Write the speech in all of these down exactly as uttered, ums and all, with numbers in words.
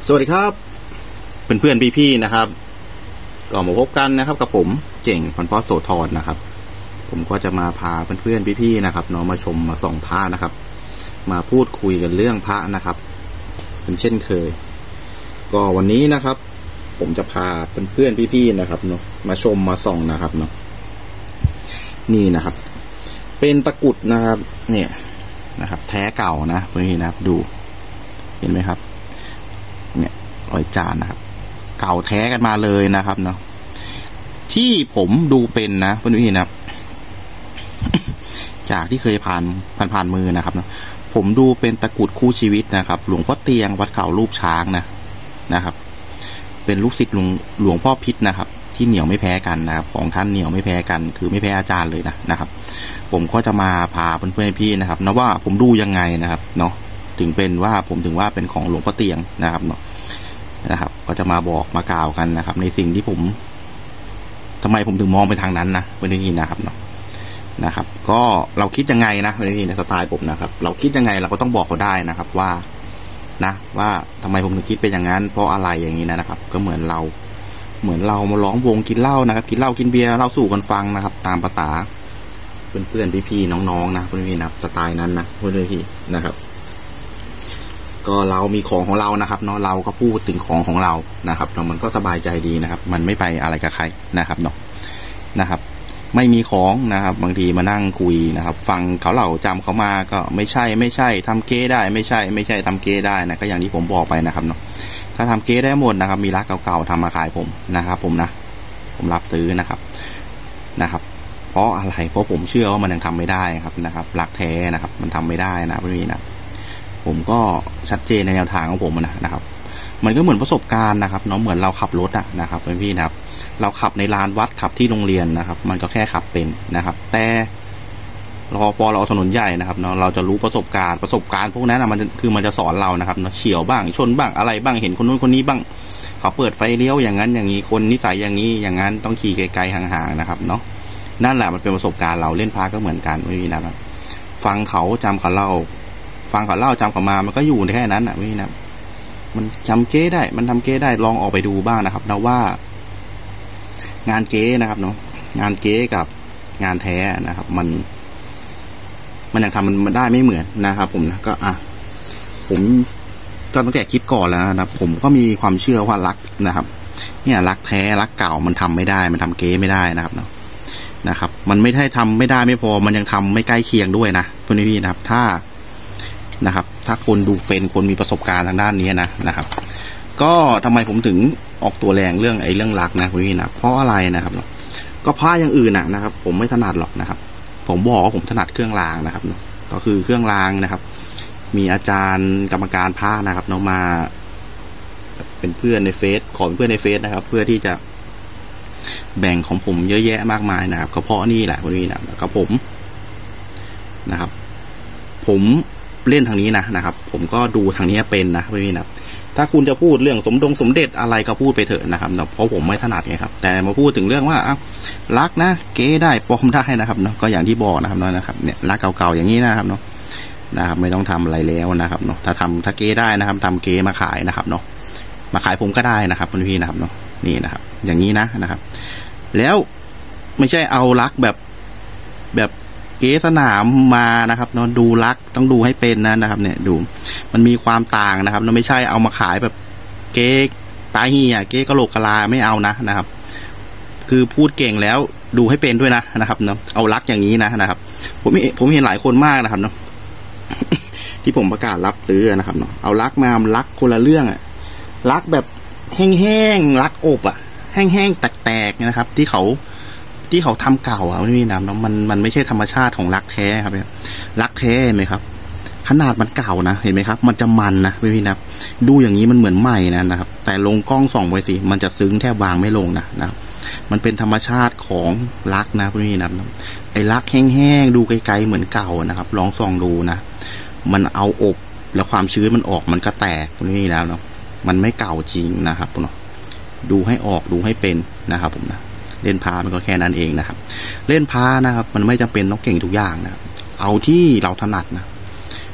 สวัสดีครับเพื่อนเพื่อนพี่ๆนะครับก็มาพบกันนะครับกับผมเจ๋งพันพ่อโสธรนะครับผมก็จะมาพาเพื่อนเพื่อนพี่ๆนะครับเนาะมาชมมาส่องพระนะครับมาพูดคุยกันเรื่องพระนะครับเป็นเช่นเคยก็วันนี้นะครับผมจะพาเพื่อนเพื่อนพี่ๆนะครับเนาะมาชมมาส่องนะครับเนาะนี่นะครับเป็นตะกุดนะครับเนี่ยนะครับแท้เก่านะเพื่อนๆนะครับดูเห็นไหมครับเนี่ยรอยจานนะครับเก่าแท้กันมาเลยนะครับเนาะที่ผมดูเป็นนะเพื่อนๆนะครับ จากที่เคยผ่านผ่านผ่านมือนะครับเนาะผมดูเป็นตะกุดคู่ชีวิตนะครับหลวงพ่อเตียงวัดเก่ารูปช้างนะนะครับเป็นลูกศิษย์หลวงหลวงพ่อพิษนะครับที่เหนียวไม่แพ้กันนะครับของท่านเหนียวไม่แพ้กันคือไม่แพ้อาจารย์เลยนะนะครับผมก็จะมาพาเพื่อนๆพี่นะครับนะว่าผมดูยังไงนะครับเนาะถึงเป็นว่าผมถึงว่าเป็นของหลวงพ่อเตียงนะครับเนาะนะครับก็จะมาบอกมากล่าวกันนะครับในสิ่งที่ผมทำไมผมถึงมองไปทางนั้นนะเพื่อนๆนะครับเนาะนะครับก็เราคิดยังไงนะเพื่อนๆในสไตล์ผมนะครับเราคิดยังไงเราก็ต้องบอกเขาได้นะครับว่านะว่าทำไมผมถึงคิดเป็นอย่างนั้นเพราะอะไรอย่างนี้นะครับก็เหมือนเราเหมือนเรามาล้อมวงกินเหล้านะครับกินเหล้ากินเบียร์เล่าสู่กันฟังนะครับตามภาษาเพื่อนๆพี่ๆน้องๆนะเพื่อนๆนะสไตล์นั้นนะเพื่อนๆพี่นะครับก็เรามีของของเรานะครับเนาะเราก็พูดถึงของของเรานะครับเรามันก็สบายใจดีนะครับมันไม่ไปอะไรกับใครนะครับเนาะนะครับไม่มีของนะครับบางทีมานั่งคุยนะครับฟังเขาเล่าจำเขามาก็ไม่ใช่ไม่ใช่ทำเก๊ได้ไม่ใช่ไม่ใช่ทำเก๊ได้นะก็อย่างที่ผมบอกไปนะครับเนาะถ้าทำเก๊ได้หมดนะครับมีรักเก่าๆทำมาขายผมนะครับผมนะผมรับซื้อนะครับนะครับเพราะอะไรเพราะผมเชื่อว่ามันยังทำไม่ได้ครับนะครับรักแท้นะครับมันทำไม่ได้นะพี่นะผมก็ชัดเจนในแนวทางของผมนะนะครับมันก็เหมือนประสบการณ์นะครับเนาะเหมือนเราขับรถอะนะครับพี่นะครับเราขับในลานวัดขับที่โรงเรียนนะครับมันก็แค่ขับเป็นนะครับแต่รอพอเราถนนใหญ่นะครับเนาะเราจะรู้ประสบการณ์ประสบการณ์พวกนั้นอะมันคือมันจะสอนเรานะครับเนาะเฉี่ยวบ้างชนบ้างอะไรบ้างเห็นคนนู้นคนนี้บ้างเขาเปิดไฟเลี้ยวอย่างนั้นอย่างนี้คนนิสัยอย่างนี้อย่างนั้นต้องขี่ไกลๆห่างๆนะครับเนาะนั่นแหละมันเป็นประสบการณ์เราเล่นพาก็เหมือนกันไม่มีนะครับฟังเขาจำเขาเล่าฟังเขาเล่าจำเขามามันก็อยู่แค่นั้นอ่ะไม่นะมันจำเก๊ได้มันทำเก๊ได้ลองออกไปดูบ้างนะครับนะว่างานเก๊นะครับเนาะงานเก๊กับงานแท้นะครับมันมันยังทำมันได้ไม่เหมือนนะครับผมนะก็อ่ะผมก็ตั้งแต่คลิปก่อนแล้วนะผมก็มีความเชื่อว่ารักนะครับเนี่ยรักแท้รักเก่ามันทำไม่ได้มันทำเก๊ไม่ได้นะครับเนาะนะครับมันไม่ได้ทำไม่ได้ไม่พอมันยังทำไม่ใกล้เคียงด้วยนะเพื่อนพี่นะครับถ้านะครับถ้าคนดูเป็นคนมีประสบการณ์ทางด้านนี้นะนะครับก็ทำไมผมถึงออกตัวแรงเรื่องไอ้เรื่องรักนะคุณพี่นะเพราะอะไรนะครับก็ผ้าอย่างอื่นนะนะครับผมไม่ถนัดหรอกนะครับผมบอกว่าผมถนัดเครื่องรางนะครับก็คือเครื่องรางนะครับมีอาจารย์กรรมการผ้านะครับน้องมาเป็นเพื่อนในเฟซขอเป็นเพื่อนในเฟซนะครับเพื่อที่จะแบ่งของผมเยอะแยะมากมายนะครับก็เพราะนี่แหละคุณพี่นะก็ผมนะครับผมเล่นทางนี้นะนะครับผมก็ดูทางนี้เป็นนะพี่นะถ้าคุณจะพูดเรื่องสมดงสมเด็จอะไรก็พูดไปเถอะนะครับเพราะผมไม่ถนัดไงครับแต่มาพูดถึงเรื่องว่าอ้าวรักนะเก๊ได้ปลอมได้นะครับเนาะก็อย่างที่บอกนะครับเนาะนะครับเนี่ยรักเก่าๆอย่างนี้นะครับเนาะนะครับไม่ต้องทำอะไรแล้วนะครับเนาะถ้าทำถ้าเก๊ได้นะครับทำเก๊มาขายนะครับเนาะมาขายผมก็ได้นะครับพี่นะครับเนาะนี่นะครับอย่างนี้นะนะครับแล้วไม่ใช่เอารักแบบแบบเก๊สนามมานะครับเนาะดูรักต้องดูให้เป็นนะนะครับเนี่ยดูมันมีความต่างนะครับเราไม่ใช่เอามาขายแบบเก๊ตายเหี้ยเก๊กะโหลกกะลาไม่เอานะนะครับคือพูดเก่งแล้วดูให้เป็นด้วยนะนะครับเนาะเอารักอย่างนี้นะนะครับผมผมเห็นหลายคนมากนะครับเนาะ ที่ผมประกาศรับซื้อนะครับเนาะเอารักมารักคนละเรื่องอะรักแบบแห้งๆรักอบอะแห้งๆแตกๆนะครับที่เขาที่เขาทำเก่าอ่ะนี่นะมันมันไม่ใช่ธรรมชาติของรักแท้ครับรักแท้ไหมครับขนาดมันเก่านะเห็นไหมครับมันจะมันนะพี่นะดูอย่างนี้มันเหมือนใหม่นะนะครับแต่ลงกล้องส่องไปสิมันจะซึ้งแทบวางไม่ลงนะนะครับมันเป็นธรรมชาติของรักนะพี่นะไอ้รักแห้งๆดูไกลๆเหมือนเก่านะครับลองส่องดูนะมันเอาอบแล้วความชื้นมันออกมันก็แตกนี่แล้วเนาะมันไม่เก่าจริงนะครับเนาะดูให้ออกดูให้เป็นนะครับผมนะเล่นพามันก็แค่นั้นเองนะครับเล่นพานะครับมันไม่จำเป็นต้องเก่งทุกอย่างนะครับเอาที่เราถนัดนะ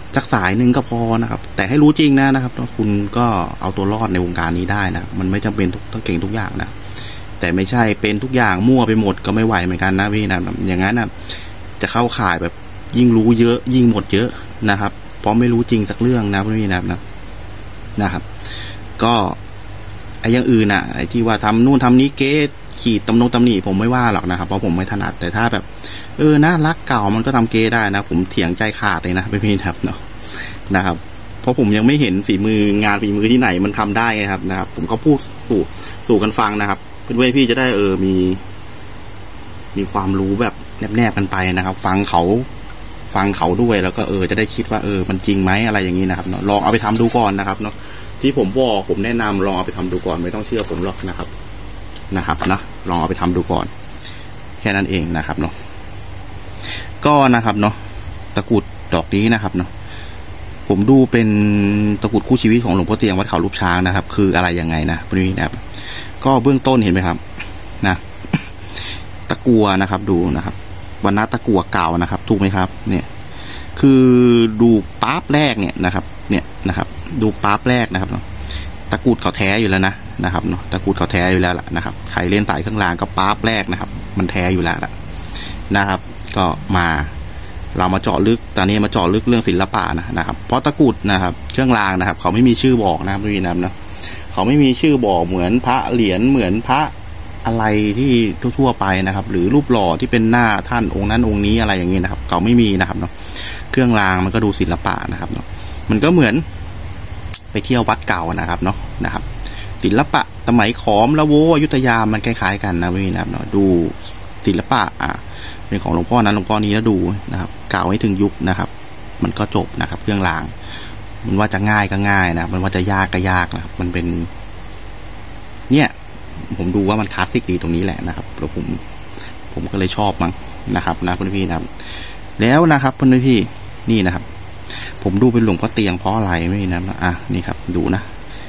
สักสายหนึ่งก็พอนะครับแต่ให้รู้จริงนะนะครับคุณก็เอาตัวรอดในวงการนี้ได้นะมันไม่จำเป็นต้องเก่งทุกอย่างนะแต่ไม่ใช่เป็นทุกอย่างมั่วไปหมดก็ไม่ไหวเหมือนกันนะพี่นะอย่างนั้นนะจะเข้าข่ายแบบยิ่งรู้เยอะยิ่งหมดเยอะนะครับเพราะไม่รู้จริงสักเรื่องนะพี่นะนะนะครับก็ไอ้อย่างอื่นน่ะไอ้ที่ว่าทำนู่นทำนี้เก๊ขีดตำนงตำหนิผมไม่ว่าหรอกนะครับเพราะผมไม่ถนัดแต่ถ้าแบบเออนะรักเก่ามันก็ทำเก๊ได้นะผมเถียงใจขาดเลยนะพี่ๆครับเนาะนะครับเพราะผมยังไม่เห็นฝีมืองานฝีมือที่ไหนมันทำได้ครับนะครับผมก็พูดสู่สู่กันฟังนะครับเพื่อนๆพี่จะได้เออมีมีความรู้แบบแนบๆกันไปนะครับฟังเขาฟังเขาด้วยแล้วก็เออจะได้คิดว่าเออมันจริงไหมอะไรอย่างนี้นะครับเนาะลองเอาไปทำดูก่อนนะครับเนาะที่ผมบอกผมแนะนำลองเอาไปทำดูก่อนไม่ต้องเชื่อผมหรอกนะครับนะครับนะลองเอาไปทำดูก่อนแค่นั้นเองนะครับเนาะก็นะครับเนาะตะกรุดดอกนี้นะครับเนาะผมดูเป็นตะกรุดคู่ชีวิตของหลวงพ่อเตียงวัดเขารูปช้างนะครับคืออะไรยังไงนะพวกนี้นะครับก็เบื้องต้นเห็นไหมครับนะตะกัวนะครับดูนะครับวันนัตะกัวเก่านะครับถูกไหมครับเนี่ยคือดูปั๊บแรกเนี่ยนะครับเนี่ยนะครับดูปั๊บแรกนะครับเนาะตะกรุดเขาแท้อยู่แล้วนะนะครับเนาะตะกรุดเขาแท้อยู่แล้วล่ะนะครับใครเล่นสายเครื่องรางก็ปั๊บแรกนะครับมันแท้อยู่แล้วล่ะนะครับก็มาเรามาเจาะลึกตอนนี้มาเจาะลึกเรื่องศิลปะนะนะครับเพราะตะกรุดนะครับเครื่องรางนะครับเขาไม่มีชื่อบอกนะครับพี่น้ำนะเขาไม่มีชื่อบอกเหมือนพระเหรียญเหมือนพระอะไรที่ทั่วๆไปนะครับหรือรูปหล่อที่เป็นหน้าท่านองค์นั้นองค์นี้อะไรอย่างนี้นะครับเขาไม่มีนะครับเนาะเครื่องรางมันก็ดูศิลปะนะครับเนาะมันก็เหมือนไปเที่ยววัดเก่านะครับเนาะนะครับศิลปะสมัยขอมละโวอยุธยามันคล้ายๆกันนะพี่นะครับเนาะดูศิลปะอ่ะเป็นของหลวงพ่อนั้นหลวงพ่อนี้แล้วดูนะครับกล่าวให้ถึงยุคนะครับมันก็จบนะครับเครื่องรางมันว่าจะง่ายก็ง่ายนะมันว่าจะยากก็ยากนะครับมันเป็นเนี่ยผมดูว่ามันคลาสสิกดีตรงนี้แหละนะครับแล้วผมผมก็เลยชอบมั้งนะครับนะเพื่อนพี่นะครับแล้วนะครับเพื่อนพี่นี่นะครับผมดูเป็นหลวงพ่อเตียงเพราะอะไรไม่นะอ่ะนี่ครับดูนะ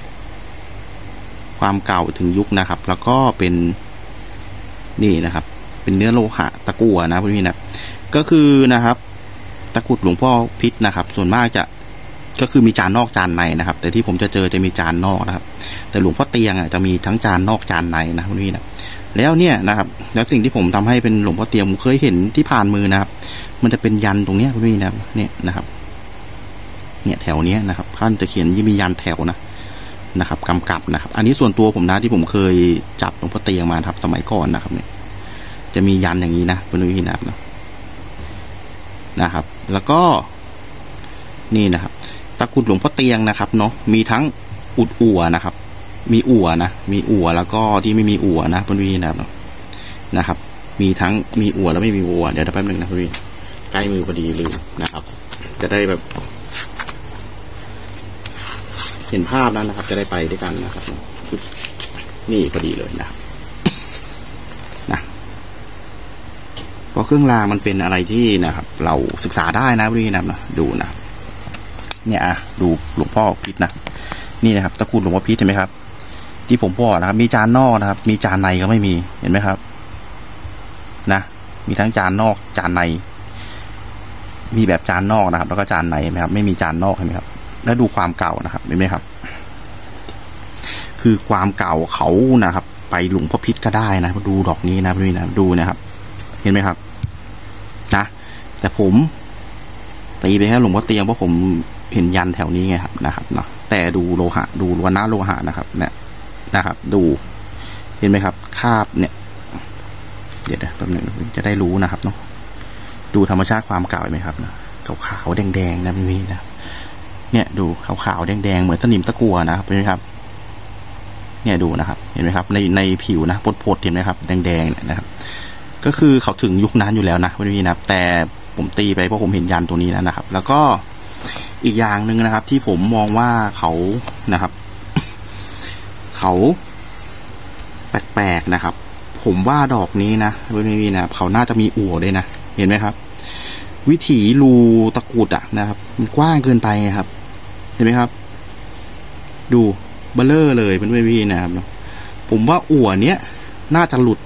ความเก่าถึงยุคนะครับแล้วก็เป็นนี่นะครับเป็นเนื้อโลหะตะกั่วนะเพื่อนพี่นะก็คือนะครับตะกรุดหลวงพ่อพิษนะครับส่วนมากจะก็คือมีจานนอกจานในนะครับแต่ที่ผมจะเจอจะมีจานนอกนะครับแต่หลวงพ่อเตียงอ่ะจะมีทั้งจานนอกจานในนะคุณพี่นะแล้วเนี่ยนะครับแล้วสิ่งที่ผมทำให้เป็นหลวงพ่อเตียงผมเคยเห็นที่ผ่านมือนะครับมันจะเป็นยันตรงเนี้ยคุณพี่นะเนี่ยนะครับเนี่ยแถวเนี้ยนะครับท่านจะเขียนยี่มียันแถวนะนะครับกำกับนะครับอันนี้ส่วนตัวผมนะที่ผมเคยจับหลวงพ่อเตียงมาครับสมัยก่อนนะครับเนี่ยจะมียันอย่างนี้นะคุณพี่นะนะครับแล้วก็นี่นะครับตะกรุดหลวงพ่อเตียงนะครับเนาะมีทั้งอุดอั่วนะครับมีอั่วนะมีอั่วแล้วก็ที่ไม่มีอั่วนะเพื่อนพี่นะครับนะครับมีทั้งมีอั่วแล้วไม่มีอั่วเดี๋ยวแป๊บนึงนะเพื่อนพี่ใกล้มือพอดีลืมนะครับจะได้แบบเห็นภาพแล้วนะครับจะได้ไปด้วยกันนะครับนี่พอดีเลยนะครับนะเพราะเครื่องรางมันเป็นอะไรที่นะครับเราศึกษาได้นะเพื่อนพี่นะดูนะเนี่ยอ่ะดูหลวงพ่อพิษนะนี่นะครับตะกรุดหลวงพ่อพิษเห็นไหมครับที่ผมบอกนะครับมีจานนอกนะครับมีจานในก็ไม่มีเห็นไหมครับนะมีทั้งจานนอกจานในมีแบบจานนอกนะครับแล้วก็จานในเห็นไหมครับไม่มีจานนอกเห็นไหมครับแล้วดูความเก่านะครับเห็นไหมครับคือความเก่าเขานะครับไปหลวงพ่อพิษก็ได้นะดูดอกนี้นะพี่นะดูนะครับเห็นไหมครับนะแต่ผมตีไปแค่หลวงพ่อเตียงเพราะผมเห็นยันแถวนี้ไงครับนะครับเนาะแต่ดูโลหะดูวันน้าโลหะนะครับเนี่ยนะครับดูเห็นไหมครับคาบเนี่ยเดี๋ยวนะแป๊บนึงจะได้รู้นะครับเนาะดูธรรมชาติความเก่าไหมครับนะขาวๆแดงๆนะพี่นะเนี่ยดูขาวๆแดงๆเหมือนสนิมตะกั่วนะครับเห็นไหมครับเนี่ยดูนะครับเห็นไหมครับในในผิวนะปดๆเห็นไหมครับแดงๆนะครับก็คือเขาถึงยุคนั้นอยู่แล้วนะพี่นะแต่ผมตีไปเพราะผมเห็นยันตัวนี้แล้วนะครับแล้วก็อีกอย่างหนึ่งนะครับที่ผมมองว่าเขานะครับเขาแปลกๆนะครับผมว่าดอกนี้นะพี่นะเขาน่าจะมีอั่วด้วยนะเห็นไหมครับวิถีรูตะกรุดอ่ะนะครับมันกว้างเกินไปครับเห็นไหมครับดูเบลเลอร์เลยเป็นพี่นะครับผมว่าอั่วเนี้ยน่าจะหลุด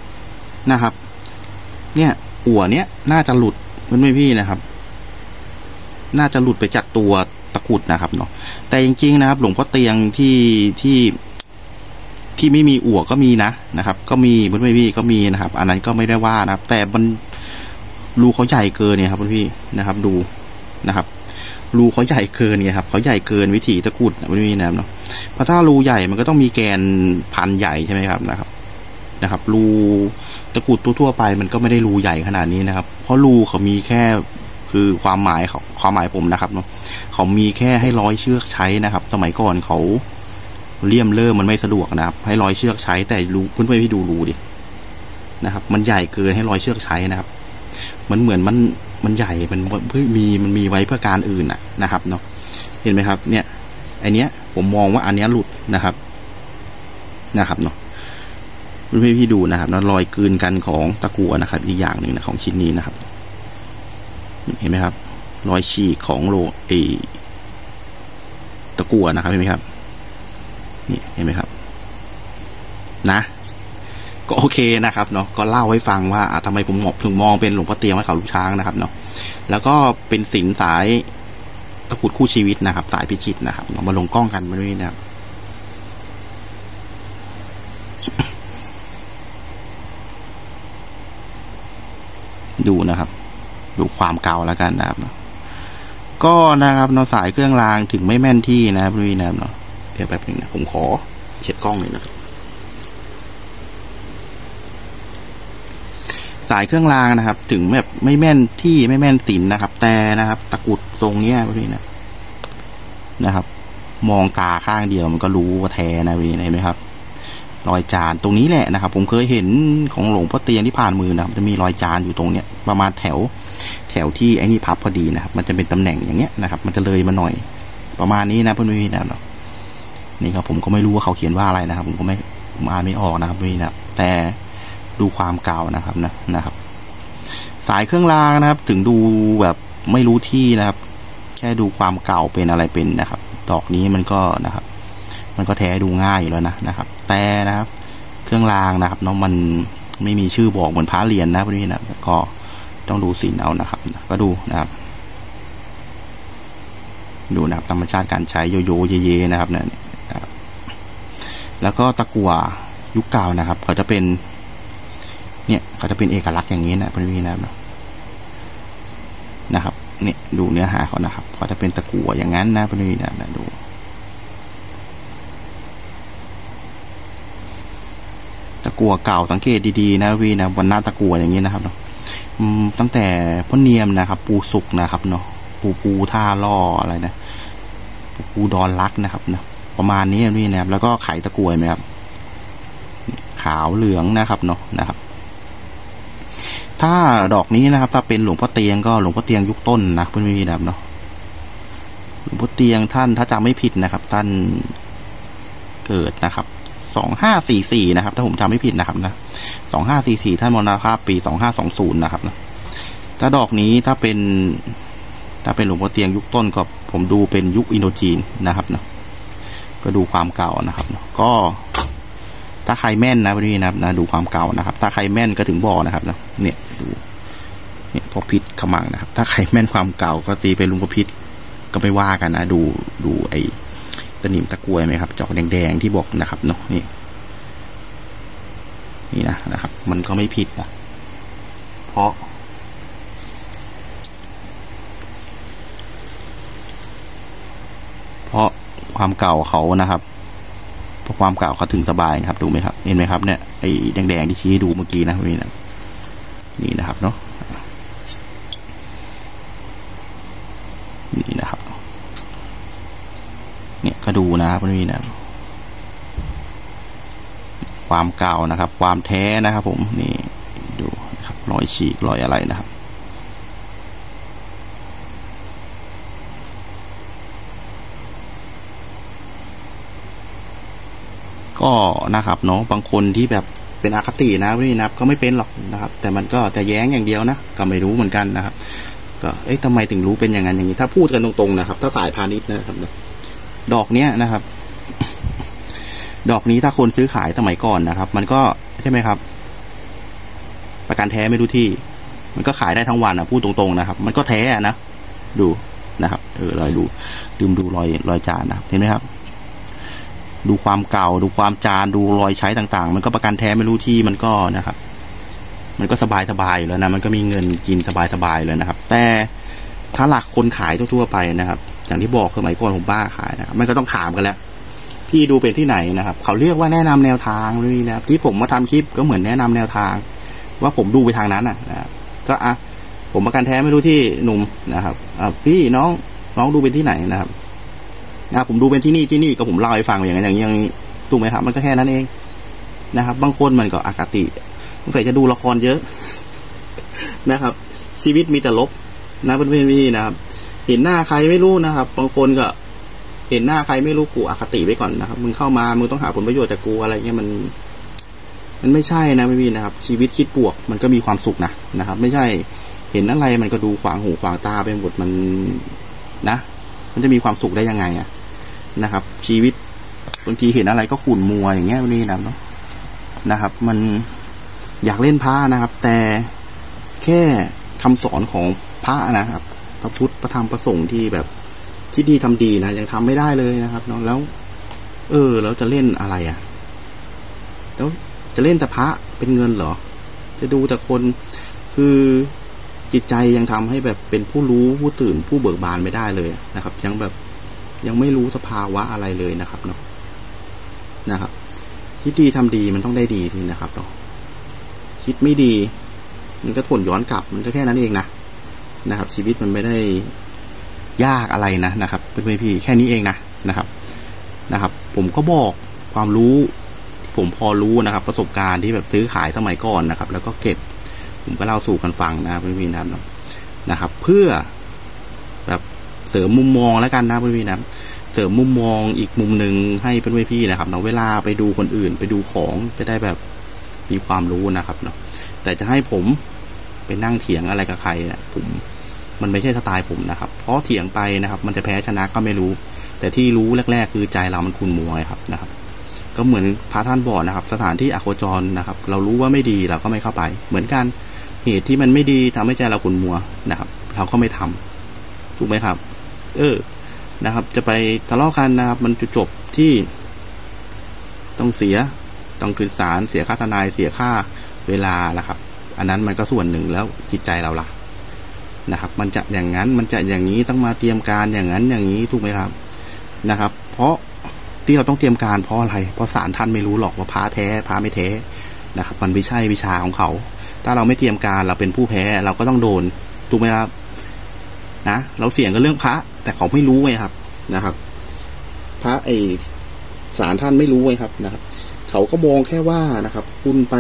นะครับเนี่ยอั่วเนี้ยน่าจะหลุดเป็นพี่นะครับน่าจะหลุดไปจากตัวตะกรุดนะครับเนาะแต่จริงๆนะครับหลวงพ่อเตียงที่ที่ที่ไม่มีอั่วก็มีนะนะครับก็มีเพื่อนพี่ก็มีนะครับอันนั้นก็ไม่ได้ว่านะครับแต่มันรูเขาใหญ่เกินเนี่ยครับเพื่อนพี่นะครับดูนะครับรูเขาใหญ่เกินเนี่ยครับเขาใหญ่เกินวิถีตะกรุดเพื่อนพี่นะครับเนาะเพราะถ้ารูใหญ่มันก็ต้องมีแกนพันใหญ่ใช่ไหมครับนะครับนะครับรูตะกรุดทั่วๆไปมันก็ไม่ได้รูใหญ่ขนาดนี้นะครับเพราะรูเขามีแค่คือความหมายเขาความหมายผมนะครับเนาะเขามีแค่ให้ร้อยเชือกใช้นะครับสมัยก่อนเขาเลี่ยมเลิ่มมันไม่สะดวกนะครับให้ร้อยเชือกใช้แต่รูเพื่อนๆพี่ดูรูดินะครับมันใหญ่เกินให้ร้อยเชือกใช้นะครับมันเหมือนมันมันใหญ่มันเพื่อมีมันมีไว้เพื่อการอื่นน่ะนะครับเนาะเห็นไหมครับเนี่ยไอเนี้ยผมมองว่าอันเนี้ยหลุดนะครับนะครับเนาะเพื่อนๆพี่ดูนะครับแล้วรอยกลืนกันของตะกั่วนะครับอีกอย่างหนึ่งนะของชิ้นนี้นะครับเห็นไหมครับรอยฉีกของโลเอตะกั่วนะครับเห็นไหมครับนี่เห็นไหมครับนะก็โอเคนะครับเนาะก็เล่าให้ฟังว่าทำไมผมถึงมองเป็นหลวงพ่อเตียงวัดเขาลูกช้างนะครับเนาะแล้วก็เป็นศิลป์สายตะกรุดคู่ชีวิตนะครับสายพิจิตรนะครับเรามาลงกล้องกันมาด้วยนะครับดูนะครับดูความเก่าแล้วกันนะครับก็นะครับเนาะสายเครื่องรางถึงไม่แม่นที่นะครับพี่นะครับเนาะเดี๋ยวแป๊บนึงนะผมขอเช็ดกล้องหน่อยนะครับสายเครื่องรางนะครับถึงแบบไม่แม่นที่ไม่แม่นศิลป์นะครับแต่นะครับตะกรุดทรงเนี้ยพี่นะนะครับมองตาข้างเดียวมันก็รู้ว่าแท้นะพี่เห็นไหมครับรอยจานตรงนี้แหละนะครับผมเคยเห็นของหลวงพ่อเตียงที่ผ่านมือนะครับจะมีรอยจานอยู่ตรงเนี้ยประมาณแถวแถวที่ไอ้นี่พับพอดีนะครับมันจะเป็นตำแหน่งอย่างเงี้ยนะครับมันจะเลยมาหน่อยประมาณนี้นะเพื่อนพี่นะนี่ครับผมก็ไม่รู้ว่าเขาเขียนว่าอะไรนะครับผมก็ไม่อ่านไม่ออกนะครับพี่นะแต่ดูความเก่านะครับนะนะครับสายเครื่องรางนะครับถึงดูแบบไม่รู้ที่นะครับแค่ดูความเก่าเป็นอะไรเป็นนะครับดอกนี้มันก็นะครับมันก็แท้ดูง่ายอยู่แล้วนะนะครับแต่นะครับเครื่องรางนะครับเนาะมันไม่มีชื่อบอกเหมือนพระเหรียญ นะพี่นะก็ต้องดูศีลเอานะครับก็ดูนะครับดูนะครับธรรมชาติการใช้โยโย่เย่ๆนะครับเนี่ยแล้วก็ตะกั่วยุคเก่านะครับเขาจะเป็นเนี่ยเขาจะเป็นเอกลักษณ์อย่างนี้นะพี่นะครับนะครับเนี่ยดูเนื้อหาเขานะครับเขาจะเป็นตะกั่วอย่างนั้นนะพี่นะดูตะกั่วเก่าสังเกตดีๆนะพี่นะวันหน้าตะกั่วอย่างนี้นะครับเนาะตั้งแต่พ่อเนียมนะครับปูสุกนะครับเนาะปูปูท่าล่ออะไรนะปูปูดอนรักนะครับเนาะประมาณนี้พี่นะครับแล้วก็ไข่ตะกั่วไหมครับขาวเหลืองนะครับเนาะนะครับถ้าดอกนี้นะครับถ้าเป็นหลวงพ่อเตียงก็หลวงพ่อเตียงยุคต้นนะเพื่อนพี่นะครับเนาะหลวงพ่อเตียงท่านถ้าจำไม่ผิดนะครับท่านเกิดนะครับสองห้าสี่สี่นะครับถ้าผมจำไม่ผิดนะครับนะสองห้าสี่สี่ท่านมรณภาพปีสองห้าสองศูนย์นะครับนะถ้าดอกนี้ถ้าเป็นถ้าเป็นหลวงพ่อเตียงยุคต้นก็ผมดูเป็นยุคอินโดจีนนะครับนะก็ดูความเก่านะครับนะก็ถ้าใครแม่นนะพี่นะครับนะดูความเก่านะครับถ้าใครแม่นก็ถึงบอกนะครับนะเนี่ยดูเนี่ยพอพิษขมังนะครับถ้าใครแม่นความเก่าก็ตีไปลุงพอพิษก็ไม่ว่ากันนะดูดูไอตะหนิมตะกรวยไหมครับจอกแดงๆที่บอกนะครับเนาะนี่นี่นะนะครับมันก็ไม่ผิดนะเพราะเพราะความเก่าเขานะครับเพราะความเก่าเขาถึงสบายครับดูไหมครับเห็นไหมครับเนี่ยไอ้แดงๆที่ชี้ดูเมื่อกี้นะนี่นะนี่นะครับเนาะนี่นะครับเนี่ยก็ดูนะครับนี่นะความเก่านะครับความแท้นะครับผมนี่ดูนะครับรอยฉีกรอยอะไรนะครับก็นะครับเนาะบางคนที่แบบเป็นอคตินะพี่นับก็ไม่เป็นหรอกนะครับแต่มันก็จะแย้งอย่างเดียวนะก็ไม่รู้เหมือนกันนะครับก็เอ๊ะทำไมถึงรู้เป็นอย่างนั้นอย่างนี้ถ้าพูดกันตรงๆนะครับถ้าสายพาณิชย์นะครับดอกเนี้ยนะครับ ดอกนี้ถ้าคนซื้อขายสมัยก่อนนะครับมันก็ใช่ไหมครับประกันแท้ไม่รู้ที่มันก็ขายได้ทั้งวันนะพูดตรงๆนะครับมันก็แท้นะดูนะครับเออรอยดูลืมดูรอยรอยจานนะครับเห็นไหมครับดูความเก่าดูความจานดูรอยใช้ต่างๆมันก็ประกันแท้ไม่รู้ที่มันก็นะครับมันก็สบายสบายอยู่แล้วนะมันก็มีเงินกินสบายสบายเลยนะครับแต่ถ้าหลักคนขายทั่วๆไปนะครับอย่างที่บอกสมัยก่อนผมบ้าขายนะครับมันก็ต้องถามกันแล้วพี่ดูเป็นที่ไหนนะครับเขาเรียกว่าแนะนำแนวทางนี่นะครับที่ผมมาทำคลิปก็เหมือนแนะนำแนวทางว่าผมดูไปทางนั้นนะนะครับก็อ่ะผมประกันแท้ไม่รู้ที่หนุ่มนะครับอ่ะพี่น้องน้องดูเป็นที่ไหนนะครับอ่ะผมดูเป็นที่นี่ที่นี่ก็ผมเล่าให้ฟังอย่างนั้นอย่างนี้อย่างนี้ถูกไหมครับมันก็แค่นั้นเองนะครับบางคนมันก็อคติสงสัยจะดูละครเยอะนะครับชีวิตมีแต่ลบนะเพื่อนๆนะครับเห็นหน้าใครไม่รู้นะครับบางคนก็เห็นหน้าใครไม่รู้กูอคติไว้ก่อนนะครับมึงเข้ามามึงต้องหาผลประโยชน์จากกูอะไรเงี้ยมันมันไม่ใช่นะพี่นะครับชีวิตคิดบวกมันก็มีความสุขนะนะครับไม่ใช่เห็นอะไรมันก็ดูขวางหูขวางตาไปหมดมันนะมันจะมีความสุขได้ยังไงอะนะครับชีวิตบางทีเห็นอะไรก็ขุ่นมัวอย่างเงี้ยนี่นะเนาะนะครับมันอยากเล่นพระนะครับแต่แค่คำสอนของพระนะครับพระพุทธพระธรรมพระสงฆ์ที่แบบคิดดีทำดีนะยังทำไม่ได้เลยนะครับเนาะแล้วเออแล้วจะเล่นอะไรอ่ะแล้วจะเล่นแต่พระเป็นเงินเหรอจะดูแต่คนคือจิตใจยังทำให้แบบเป็นผู้รู้ผู้ตื่นผู้เบิกบานไม่ได้เลยนะครับยังแบบยังไม่รู้สภาวะอะไรเลยนะครับเนาะนะครับคิดดีทำดีมันต้องได้ดีทีนะครับเนาะคิดไม่ดีมันก็ผลย้อนกลับมันก็แค่นั้นเองนะนะครับชีวิตมันไม่ได้ยากอะไรนะนะครับเป็นพี่แค่นี้เองนะนะครับนะครับผมก็บอกความรู้ผมพอรู้นะครับประสบการณ์ที่แบบซื้อขายสมัยก่อนนะครับแล้วก็เก็บผมก็เล่าสู่กันฟังนะพี่พี่นะครับนะครับเพื่อแบบเสริมมุมมองแล้วกันนะพี่พี่นะเสริมมุมมองอีกมุมหนึ่งให้เป็นพี่นะครับเนาะเวลาไปดูคนอื่นไปดูของจะได้แบบมีความรู้นะครับเนาะแต่จะให้ผมไปนั่งเถียงอะไรกับใครนะผมมันไม่ใช่สไตล์ผมนะครับเพราะเถียงไปนะครับมันจะแพ้ชนะก็ไม่รู้แต่ที่รู้แรกๆคือใจเรามันขุ่นมัวครับนะครับก็เหมือนพระท่านบอกนะครับสถานที่อโคจรนะครับเรารู้ว่าไม่ดีเราก็ไม่เข้าไปเหมือนกันเหตุที่มันไม่ดีทำให้ใจเราขุ่นมัวนะครับเราก็ไม่ทำถูกไหมครับเออนะครับจะไปทะเลาะกันนะครับมันจะจบที่ต้องเสียต้องคืนศาลเสียค่าทนายเสียค่าเวลานะครับอันนั้นมันก็ส่วนหนึ่งแล้วจิตใจเราล่ะนะครับมันจะอย่างนั้นมันจะอย่างนี้ต้องมาเตรียมการอย่างนั้นอย่างนี้ถูกไหมครับนะครับเพราะที่เราต้องเตรียมการเพราะอะไรเพราะศาลท่านไม่รู้หรอกว่าพระแท้พระไม่แท้นะครับมันไม่ใช่วิชาของเขาถ้าเราไม่เตรียมการเราเป็นผู้แพ้เราก็ต้องโดนถูกไหมครับนะเราเสี่ยงกับเรื่องพระแต่เขาไม่รู้ไงครับนะครับพระไอศาลท่านไม่รู้ไงครับนะครับเขาก็มองแค่ว่านะครับคุณไป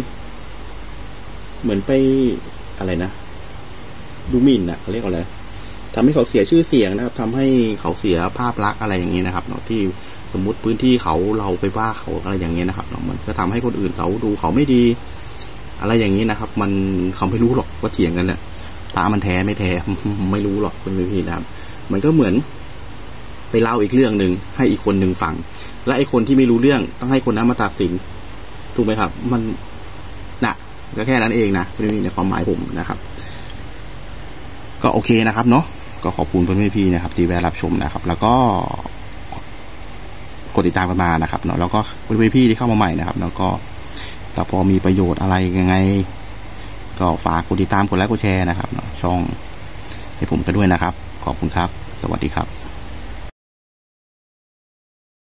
เหมือนไปอะไรนะดูหมิ่นอ่ะเขาเรียกอะไรทำให้เขาเสียชื่อเสียงนะครับทำให้เขาเสียภาพลักษณ์อะไรอย่างนี้นะครับเนาะที่สมมุติพื้นที่เขาเราไปว่าเขาอะไรอย่างเงี้ยนะครับเนาะมันก็ทำให้คนอื่นเขาดูเขาไม่ดีอะไรอย่างนี้นะครับมันเขาไม่รู้หรอกว่าเถียงกันแหละพระมันแท้ไม่แท้ไม่รู้หรอกเป็นพี่นะครับมันก็เหมือนไปเล่าอีกเรื่องหนึ่งให้อีกคนหนึ่งฟังและไอ้คนที่ไม่รู้เรื่องต้องให้คนนั้นมาตัดสินถูกไหมครับมันน่ะก็แค่นั้นเองนะนี่ในความหมายผมนะครับก็โอเคนะครับเนาะก็ขอบคุณเพื่อนพี่นะครับที่แวะรับชมนะครับแล้วก็กดติดตามกันมานะครับเนาะแล้วก็เพื่อนพี่ที่เข้ามาใหม่นะครับแล้วก็ถ้าพอมีประโยชน์อะไรยังไงก็ฝากกดติดตามกดไลค์กดแชร์นะครับเนาะช่องให้ผมกันด้วยนะครับขอบคุณครับสวัสดีครับ